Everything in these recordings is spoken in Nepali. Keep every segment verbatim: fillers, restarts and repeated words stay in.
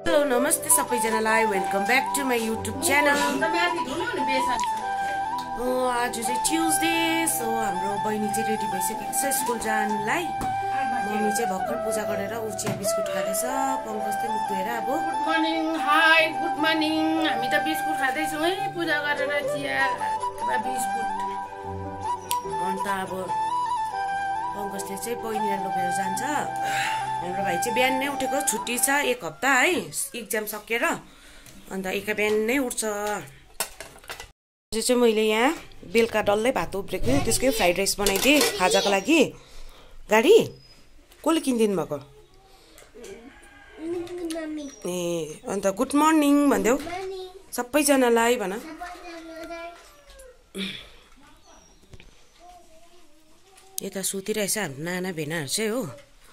हेलो नमस्ते सबैजनालाई welcome back to my YouTube channel. आज चाहिँ ट्युजडे सो हाम्रो बहिनी चाहिँ रेडी भइसकेको छ स्कुल जानुलाई। मम्मी चाहिँ भर्खर पूजा गरेर ऊ चिया बिस्कुट खाँदैछ। पङ्कज चाहिँ मुख धोएर अब good morning hi good morning. हामी त बिस्कुट खाँदैछौँ है पूजा गरेर चिया र बिस्कुट। अन्त अब पङ्कजले चाहिँ बहिनीलाई लगेर जान्छ। हाम्रो भाइ चाहिँ बिहान नै उठेको, छुट्टी छ एक हप्ता है इक्जाम सकेर, अन्त एका बिहान नै उठ्छ। चाहिँ मैले यहाँ बेलुका डल्लै भात उब्रेको थिएँ, त्यसकै फ्राइड राइस बनाइदिएँ खाजाको लागि। गाडी कसले किनिदिनु भएको? ए अन्त गुड मर्निङ भनिदेऊ सबैजनालाई भन। यता सुतिरहेछ हाम्रो नाना भेनाहरू चाहिँ हो।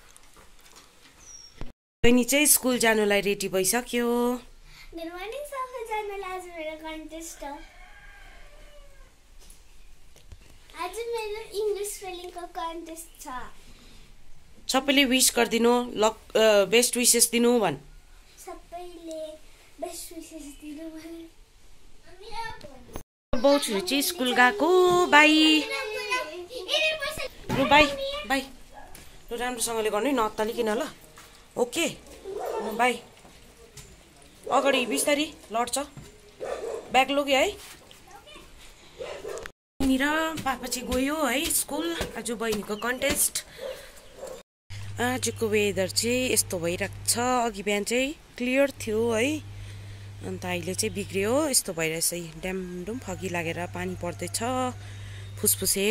बहिनी चाहिँ स्कुल जानुलाई रेडी भइसक्यो। गुड मर्निङ सबैजनालाई। आज मेरो कन्टेस्ट हो। आज मेरो इङ्ग्लिस स्पेलिङको कन्टेस्ट छ। सबैले विश गरिदिनु, लक बेस्ट विसेस दिनु भन। सबैले बेस्ट विसेस दिनु भन। बाउछुरी चाहिँ स्कुल गएको। बाई लु बाई बाई लु राम्रोसँगले गर्नु है, नअत्तालिकन ल। Okay bye. अगाडि बिस्तारी लड्छ, ब्याग लग्यो है। र पापा चाहिँ गयो है स्कुल। आज बहिनीको कन्टेस्ट। आजको वेदर चाहिँ यस्तो भइरहेको छ। अघि बिहान चाहिँ क्लियर थियो है, अन्त अहिले चाहिँ बिग्रियो, यस्तो भइरहेछ। ड्यामडुम फगी लागेर पानी पर्दैछ फुसफुसे।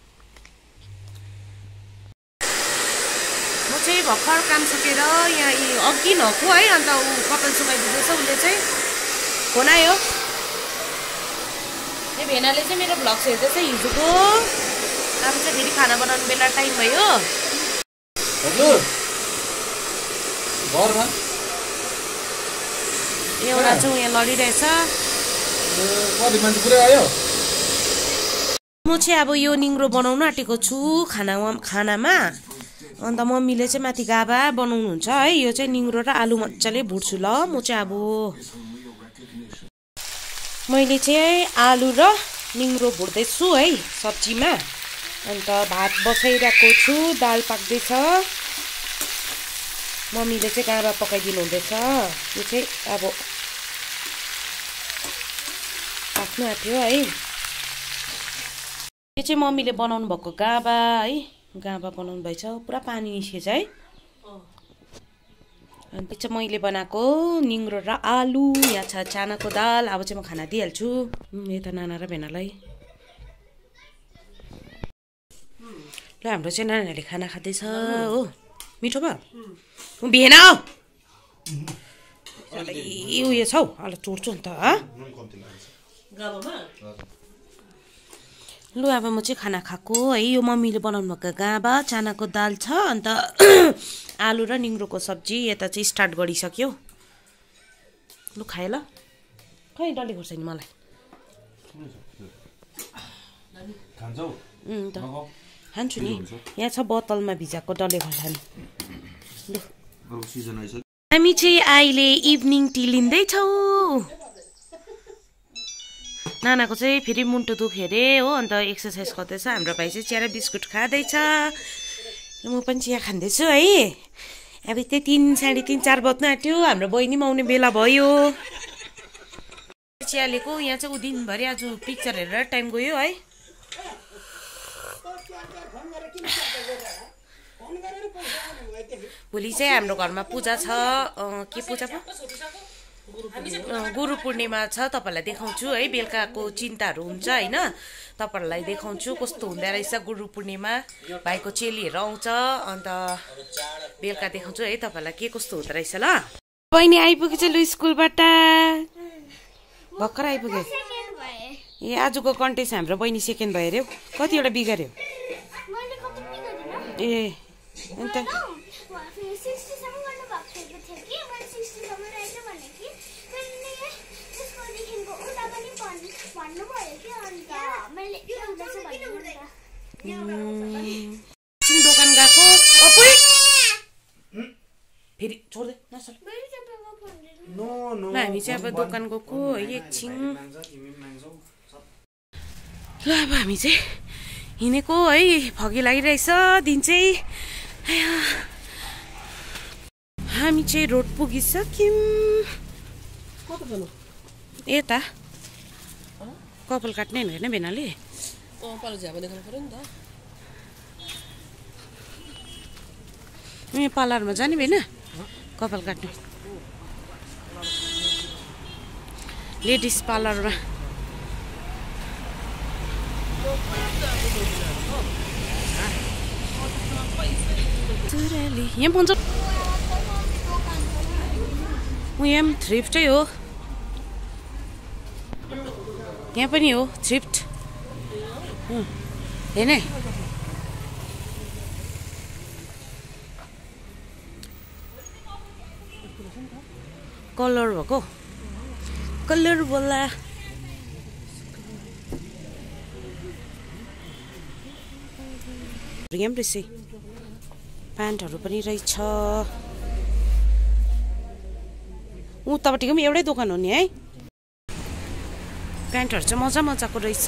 म चाहिँ भर्खर काम सकेर यहाँ अघि नको है, अन्त ऊ कपाल सुकाइदिँदैछ। उसले चाहिँ फोन आयो। ए भेनाले चाहिँ मेरो भ्लग्स हेर्दैछ हिजोको। अब चाहिँ फेरि खाना बनाउनु बेला टाइम भयो। एउटा चाहिँ यहाँ लडिरहेछ। म चाहिँ अब यो निङ्ग्रो बनाउनु आँटेको छु खानामा खानामा अन्त मम्मीले चाहिँ माथि गाबा बनाउनुहुन्छ है। यो चाहिँ निङ्ग्रो र आलु मजाले भुट्छु ल। म चाहिँ अब मैले चाहिँ आलु र निङ्ग्रो भुट्दैछु है सब्जीमा। अन्त भात बसाइरहेको छु, दाल पाक्दैछ। मम्मीले चाहिँ गाबा पकाइदिनु हुँदैछ। यो चाहिँ अब पाक्नु आँट्यो है। यो चाहिँ मम्मीले बनाउनु भएको गाबा है, गाबा बनाउनु भएछ। पुरा पानी निस्केछ है। अन्त चाहिँ मैले बनाएको निङ्ग्रो र आलु, यहाँ छ चानाको दाल। अब चाहिँ म खाना दिइहाल्छु यता नाना र भेनालाई। ल हाम्रो चाहिँ नानाहरूले खाना खाँदैछ हो। मिठो भयो भेना हो। उयो छ हौ, अहिले चोड्छु नि त। लु अब म चाहिँ खाना खाएको है। यो मम्मीले बनाउनु भएको गाबा, चानाको दाल छ, अन्त आलु र निङ्ग्रोको सब्जी यता चाहिँ स्टार्ट गरिसक्यो। लु खाए ल। खै डल्ले खोर्सानी मलाई खान्छु नि। यहाँ छ बोतलमा भिजाएको डल्ले खोर्सानी। लु हामी चाहिँ अहिले इभिनिङ टी लिँदैछौँ। नानाको चाहिँ फेरि मुन्टो दुख्यो अरे हो, अन्त एक्सर्साइज गर्दैछ। हाम्रो भाइ चाहिँ चिया र बिस्कुट खाँदैछ। म पनि चिया खाँदैछु है। अब त्यही तिन साढे तिन चार बज्नु आँट्यो। हाम्रो बहिनी पनि आउने बेला भयो। चिया लिएको। यहाँ चाहिँ ऊ दिनभरि आज पिक्चर हेरेर टाइम गयो है। भोलि चाहिँ हाम्रो घरमा पूजा छ। के पूजा पो? गुरु पूर्णिमा छ। तपाईँहरूलाई देखाउँछु है। बेलुकाको चिन्ताहरू हुन्छ होइन, तपाईँहरूलाई देखाउँछु कस्तो हुँदो रहेछ गुरु पूर्णिमा। भाइको चेलीहरू आउँछ, अन्त बेलुका देखाउँछु है तपाईँहरूलाई के कस्तो हुँदो रहेछ ल। बहिनी आइपुगेछ लु स्कुलबाट, भर्खर आइपुग्यो। ए आजको कन्टेस्ट हाम्रो बहिनी सेकेन्ड भयो अरे। कतिवटा बिगाऱ्यो? ए अन्त दोकान गएको फेरि छोड्दै नसल। ल हामी चाहिँ अब दोकान गएको है एकछिन। ल अब हामी चाहिँ हिँडेको है, फगी लागिरहेछ दिन चाहिँ। हामी चाहिँ रोड पुगिसक्यौँ। यता कपाल काट्ने होइन भेनाले? पार्लरमा जाने भेना कपाल काट्ने, लेडिज पार्लरमा। यहाँ पाउँछ, यहाँ थ्रिफ्टै हो, यहाँ पनि हो थ्रिफ्ट होइन। कलर भएको कलर बोला यहाँ रहेछ, प्यान्टहरू पनि रहेछ। उतापट्टिको पनि एउटै दोकान हो नि है। प्यान्टहरू चाहिँ मजा मजाको रहेछ।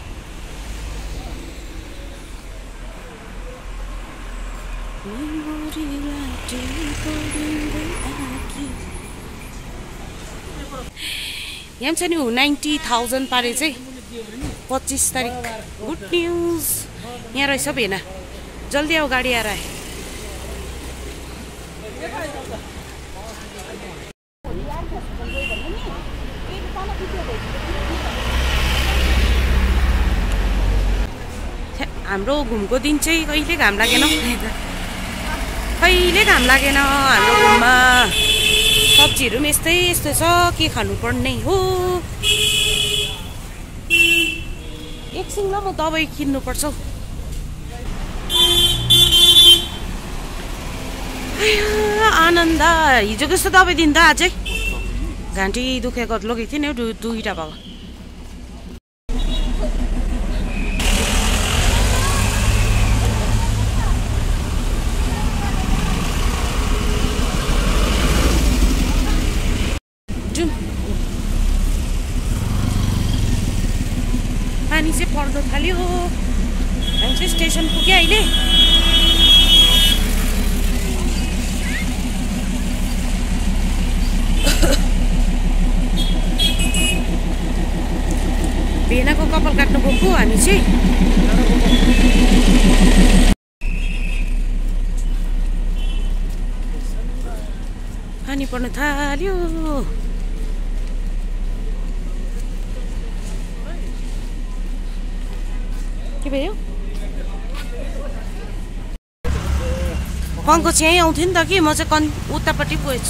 यहाँ छ नि नाइन्टी थाउजन्ड पारे चाहिँ पच्चिस तारिक। गुड न्युज यहाँ रहेछ भेना, जल्दी आऊ गाडी आएर आए। हाम्रो घुमको दिन चाहिँ कहिले घाम लागेन, कहिले घाम लागेन हाम्रो घुममा। सब्जीहरू पनि यस्तै यस्तो छ, के खानुपर्ने हो। एकछिन ल म दबाई किन्नुपर्छ हौ। आनन्द हिजो कस्तो दबाई दिन्छ अझै, घाँटी दुखेको लगेको थिएँ नि हौ दुईवटा भएको। पानी चाहिँ पर्दो थाल्यो। हामी चाहिँ स्टेसन पुग्यो अहिले। भेनाको कपाल काट्नु गएको हामी चाहिँ। पानी पर्न थाल्यो। के भयो? पङ्कज यहीँ आउँथ्यो नि त कि, म चाहिँ कन् उतापट्टि गएछु।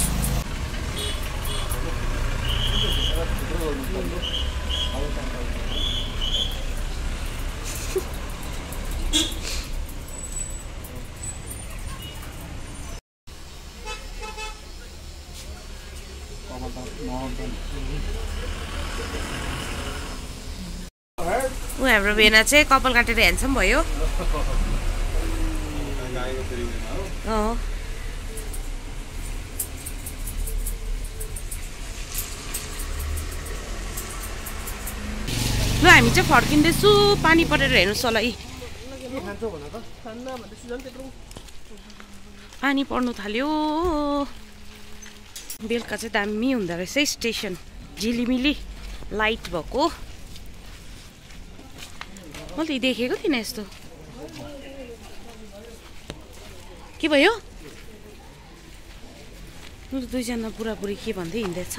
ऊ हाम्रो भेना चाहिँ कपाल काटेर ह्यान्डसम भयो। अँ ल हामी चाहिँ फर्किँदैछु। पानी परेर हेर्नुहोस् होला यी पानी पर्नु थाल्यो। बेलुका चाहिँ दामी हुँदो रहेछ स्टेसन, झिलिमिली लाइट भएको। मैले त देखेको थिइनँ यस्तो। के भयो? दुईजना बुढाबुढी के भन्दै हिँड्दैछ।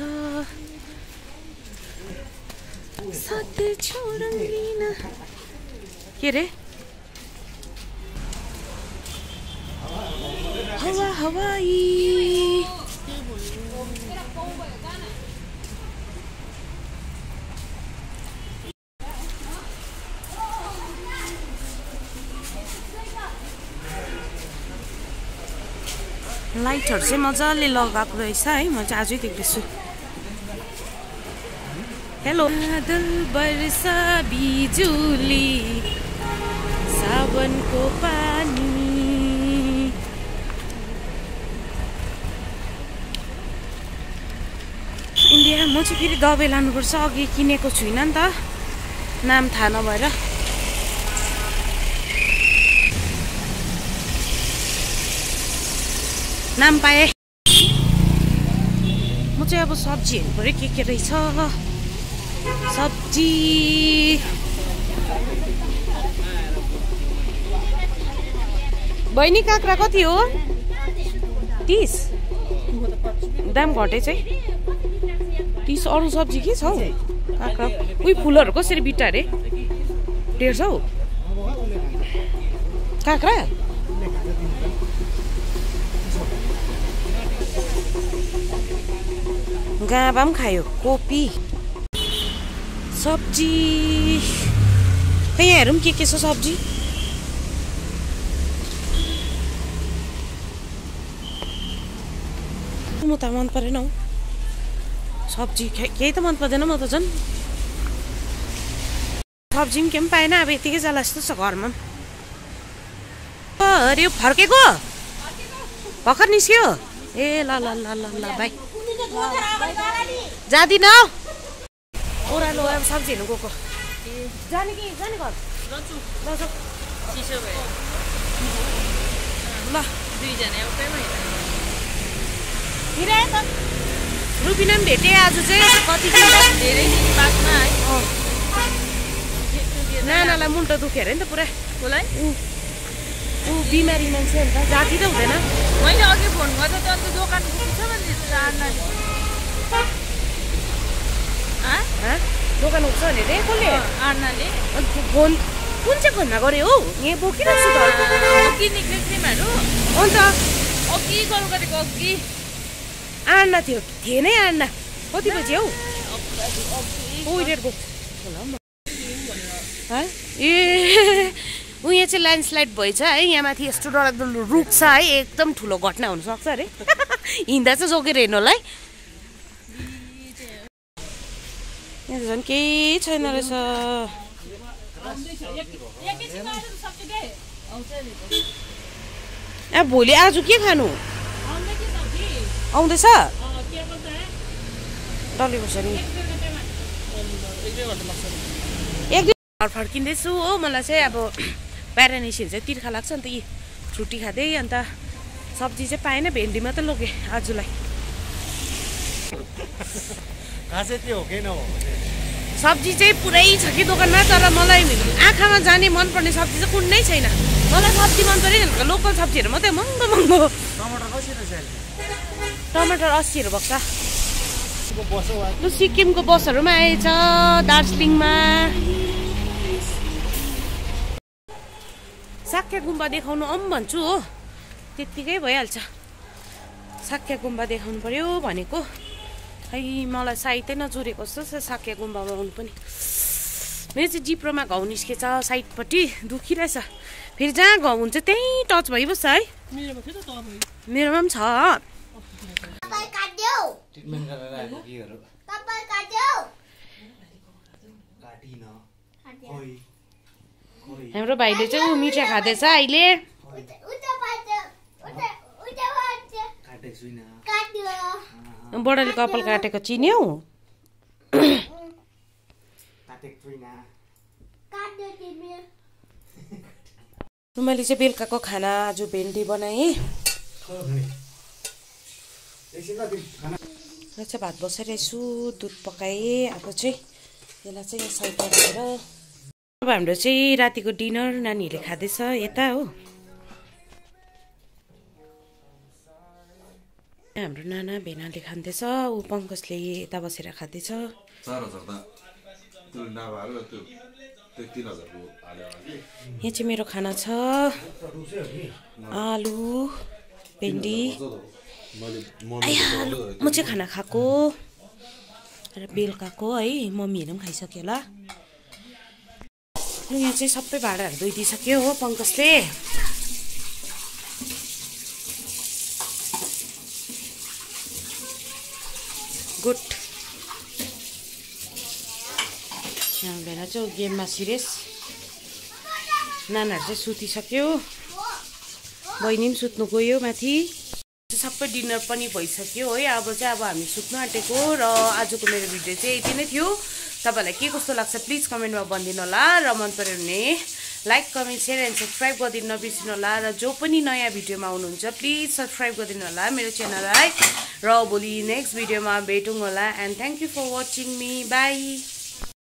के रे? हवा हवाई लाइटहरू चाहिँ मजाले लगाएको रहेछ है। म चाहिँ आजै देख्दैछु। हेलो बादल बर्सा बिजुली सावनको पानी। इन्डिया म चाहिँ फेरि दबाई लानुपर्छ अघि किनेको छुइनँ नि त नाम थाहा नभएर नाम पाएँ म चाहिँ अब सब्जी हेर्नु पऱ्यो के के रहेछ सब्जी बहिनी काँक्रा कति हो तीस दाम घटेछ है तीस अरू सब्जी के छ हौ काँक्रा उही फुलहरू कसरी बिटा अरे डेढ सौ काँक्रा गाँबा पनि खायो कोपी सब्जी खै यहाँ हेरौँ के के छ सब्जी म त मन परेन हौ सब्जी केही त मन पर्दैन म त झन् सब्जी पनि के पनि पाएन अब यतिकै जाला जस्तो छ घरमा अरे यो फर्केको भर्खर निस्क्यो ए ल ल ल ल ल भाइ जाँदिन ओह्रालो अब सब्जी हेर्नु गएको जाने कि जाने घर ल दुईजना एउटैमा हिँडायो त रुबिना पनि भेटेँ आज चाहिँ कति दिन धेरै दिन बादमा है नानालाई मुन्टो दुख्यो अरे नि त पुरा कसलाई ऊ बिमारी मान्छे अन्त जाति त हुँदैन मैले अघि फोन गर्दा त अन्त दोकान पुग्छ भने जान्नाले दोकान उठ्छ भने रे कसले आर्नाले फोन कुन चाहिँ फोनमा गऱ्यो हौ यहाँ बोकिरहेको छु त अघि निक्ल्यो क्रिमहरू अन्त अघि कल गरेको अघि आर्ना थियो थिएन आर्ना कति बजी हौ ए ऊ यहाँ चाहिँ ल्यान्डस्लाइड भएछ है यहाँ माथि यस्तो डरलाग्दो रुख छ है एकदम ठुलो घटना हुनसक्छ अरे हिँड्दा चाहिँ जोगेर हेर्नु होला है यहाँ झन् केही छैन रहेछ ए भोलि आज के खानु आउँदैछ डल्ले खोर्सानी एक दिन घर फर्किँदैछु हो मलाई चाहिँ अब प्यारानिसिन चाहिँ तिर्खा लाग्छ अन्त यी छुट्टी खाँदै अन्त सब्जी चाहिँ पाएन भेन्डी मात्रै लगेँ आजलाई सब्जी चाहिँ पुरै छ कि दोकानमा तर मलाई आँखामा जाने मनपर्ने सब्जी चाहिँ कुनै छैन मलाई सब्जी मन पऱ्यो लोकल सब्जीहरू मात्रै महँगो महँगो टमाटर अस्सीहरू भएको छ लु सिक्किमको बसहरूमा आएछ दार्जिलिङमा साक्या गुम्बा देखाउनु आउँ भन्छु हो त्यत्तिकै भइहाल्छ साक्या गुम्बा देखाउनु पर्यो भनेको खै मलाई साइतै नजुरेको जस्तो छ साक्या गुम्बामा आउनु पनि मेरो चाहिँ जिप्रोमा घाउ निस्केछ साइडपट्टि दुखिरहेछ फेरि जहाँ घाउ हुन्छ त्यहीँ टच भइबस्छ है मेरोमा पनि छ हाम्रो भाइले चाहिँ ऊ मिठा खाँदैछ अहिले बडाले कपाल काटेको चिन्यौ मैले चाहिँ बेलुकाको खाना आज भेन्डी बनाएँ र चाहिँ भात बसाइरहेछु दुध पकाएँ अब चाहिँ यसलाई चाहिँ यहाँ साइडमा राखेर अब हाम्रो चाहिँ रातिको डिनर नानीहरूले खाँदैछ यता हो हाम्रो नाना भेनाले खाँदैछ ऊ पङ्कजले यता बसेर खाँदैछ यहाँ चाहिँ मेरो खाना छ आलु भेन्डी म चाहिँ खाना खाएको र बेलुकाको है मम्मीहरू पनि खाइसक्यो होला यहाँ चाहिँ सबै भाँडाहरू धोइदिइसक्यो हो पङ्कजले गुड यहाँ भेना चाहिँ गेममा सिरियस नानाहरू चाहिँ सुतिसक्यो बहिनी पनि सुत्नु गयो माथि सबै डिनर पनि भइसक्यो है अब चाहिँ अब हामी सुत्न आँटेको र आजको मेरो भिडियो चाहिँ यति नै थियो तपाईहरुलाई के कस्तो लाग्छ प्लिज कमेन्टमा भनिदिनु होला र मन पर्यो भने like comment share and subscribe गरिदिनु नबिर्सिनु होला र जो पनि नयाँ भिडियोमा आउनुहुन्छ प्लिज सब्स्क्राइब गरिदिनु होला मेरो च्यानललाई र भोलि नेक्स्ट भिडियोमा भेटौँ होला and thank you for watching me by